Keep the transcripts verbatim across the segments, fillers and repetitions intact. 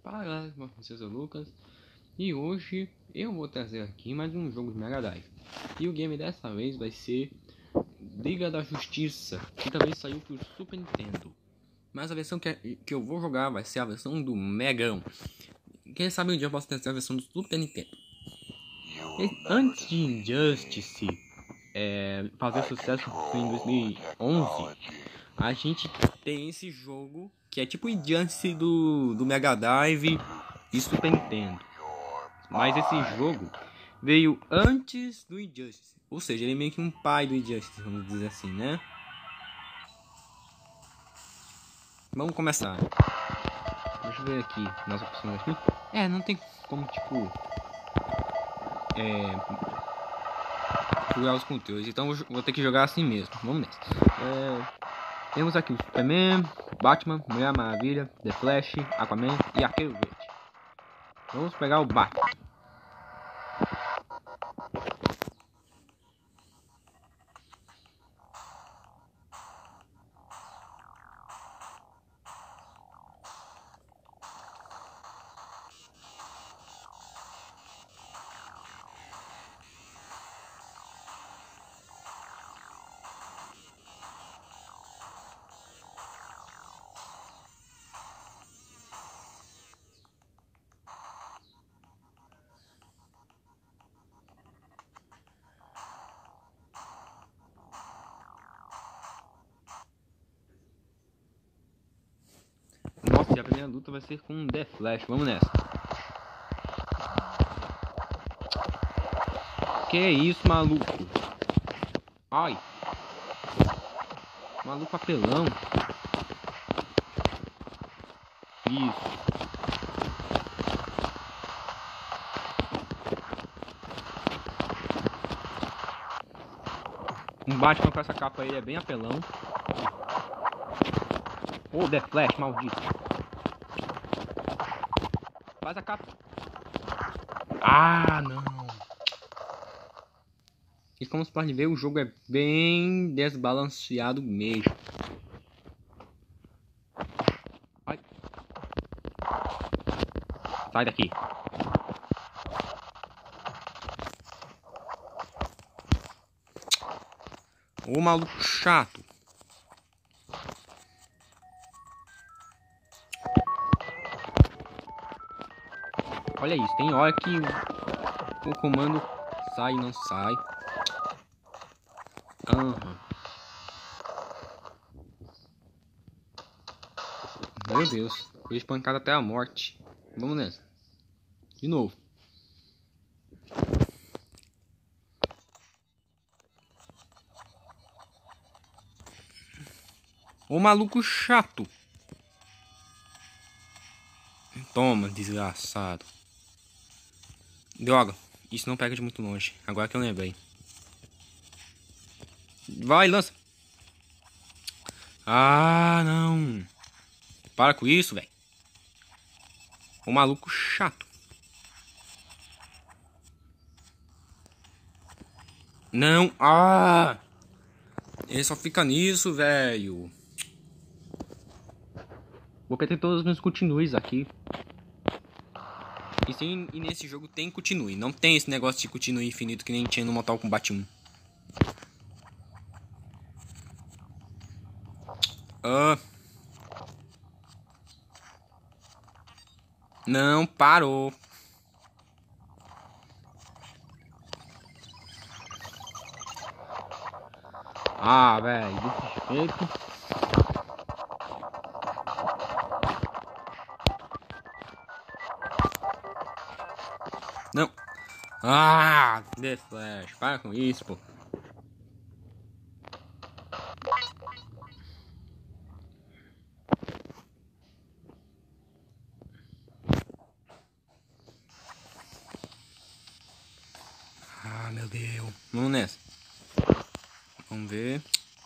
Fala galera, eu sou o Lucas e hoje eu vou trazer aqui mais um jogo de Mega Drive. E o game dessa vez vai ser Liga da Justiça, que também saiu pro Super Nintendo. Mas a versão que, que eu vou jogar vai ser a versão do Megão. Quem sabe um dia eu posso trazer a versão do Super Nintendo. E antes de Injustice é, fazer sucesso em dois mil e onze, a gente tem esse jogo que é tipo o Injustice do, do Mega Drive e Super Nintendo. Mas esse jogo veio antes do Injustice, ou seja, ele é meio que um pai do Injustice, vamos dizer assim, né? Vamos começar. Deixa eu ver aqui nas opções aqui. É, não tem como tipo é, jogar os controles, então vou, vou ter que jogar assim mesmo. Vamos nessa. É, temos aqui o Superman, Batman, Mulher Maravilha, The Flash, Aquaman e Arqueiro Verde. Vamos pegar o Batman. Nossa, e a primeira luta vai ser com The Flash. Vamos nessa. Que isso, maluco? Ai. Maluco apelão. Isso. Um Batman com essa capa aí é bem apelão. Oh, The Flash, maldito. Faz a capa. Ah, não. E como você pode ver, o jogo é bem desbalanceado mesmo. Ai. Sai daqui. Ô maluco chato. Olha isso, tem hora que o, o comando sai e não sai. Uhum. Meu Deus, foi espancado até a morte. Vamos nessa. De novo. Ô maluco chato. Toma, desgraçado. Droga, isso não pega de muito longe. Agora que eu lembrei. Vai, lança. Ah, não. Para com isso, velho. O maluco chato. Não. Ah. Ele só fica nisso, velho. Vou perder todos os meus continues aqui. E, sim, e nesse jogo tem continue. Não tem esse negócio de continue infinito que nem tinha no Mortal Kombat um. Ah. Não, parou. Ah, velho, desse jeito. Não. Ah, The Flash, para com isso, pô. Ah, meu Deus. Vamos nessa. Vamos ver.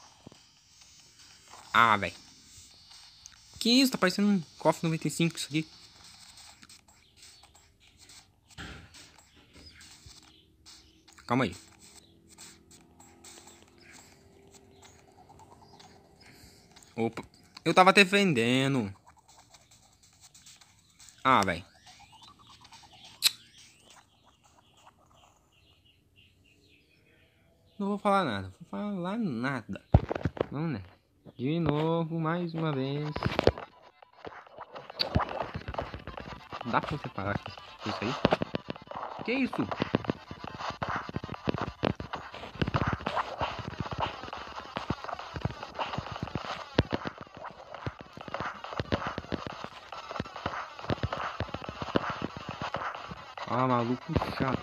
Ah, velho. Que isso? Tá parecendo um KOF noventa e cinco isso aqui. Calma aí. Opa. Eu tava defendendo. Ah, velho. Não vou falar nada. Vou falar nada. Vamos, né? De novo, mais uma vez. Dá pra você parar com isso aí? Que isso? Ah, maluco chato.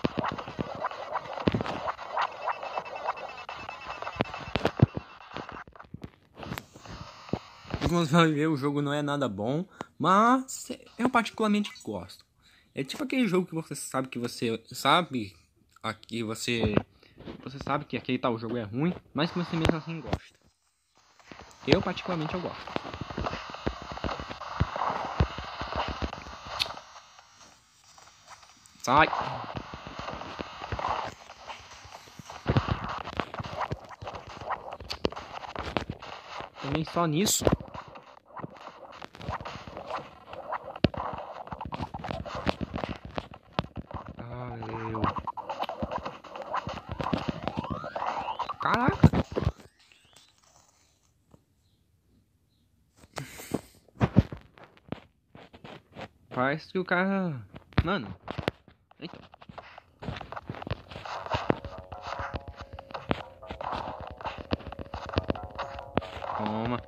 Como você vai ver, o jogo não é nada bom, mas eu particularmente gosto. É tipo aquele jogo que você sabe que você sabe aqui você você sabe que aquele tal jogo é ruim, mas que você mesmo assim gosta. Eu particularmente eu gosto. Sai. Também só nisso. Valeu. Caraca. Parece que o cara... Mano. Eita. Toma.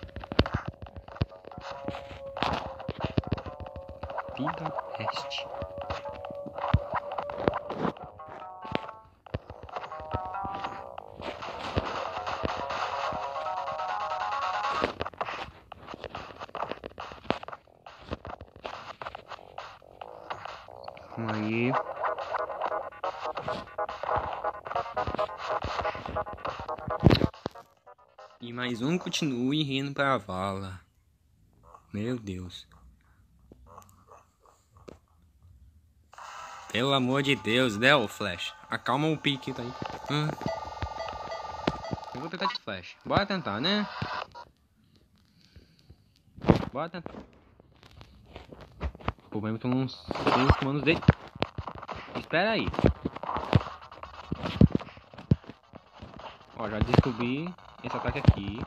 Vida Peste. Vamos aí. E mais um continue rindo pra vala. Meu Deus. Pelo amor de Deus, né, o Flash? Acalma o pique, tá aí. Hum. Eu vou tentar de Flash. Bora tentar, né? Bora tentar. Pô, vai tomar uns seis comandos dele. Espera aí. Ó, já descobri esse ataque aqui.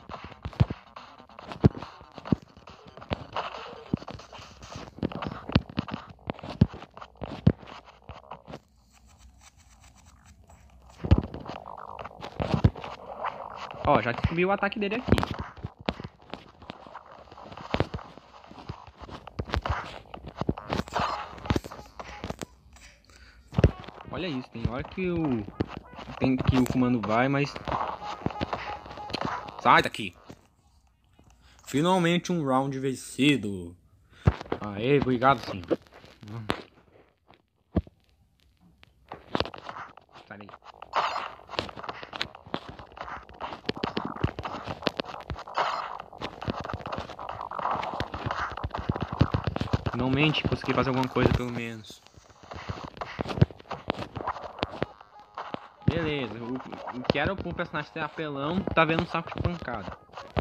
Ó, já descobri o ataque dele aqui. Olha isso, tem hora que o tem que o comando vai, mas sai daqui. Finalmente um round vencido. Aê, obrigado sim. Sai daí. Finalmente consegui fazer alguma coisa pelo menos. Beleza, o, o que era pro personagem ter apelão, tá vendo um saco de pancada.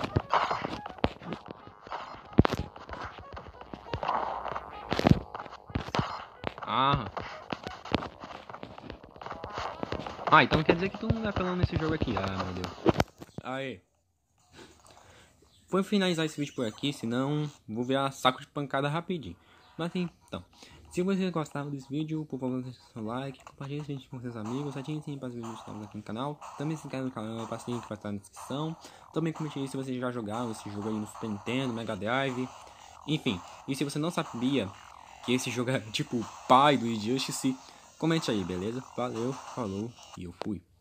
Ah. Ah, então quer dizer que todo mundo é apelão nesse jogo aqui. Ah, meu Deus. Aê. Vou finalizar esse vídeo por aqui, senão vou virar saco de pancada rapidinho. Mas então, se vocês gostaram desse vídeo, por favor, deixe seu like, compartilhe esse vídeo com seus amigos, ative o sininho para os vídeos novos aqui no canal. Também se inscreve no canal, passa o link que vai estar na descrição. Também comente aí se vocês já jogaram esse jogo aí no Super Nintendo, Mega Drive. Enfim, e se você não sabia que esse jogo é tipo o pai do Injustice, comente aí, beleza? Valeu, falou e eu fui.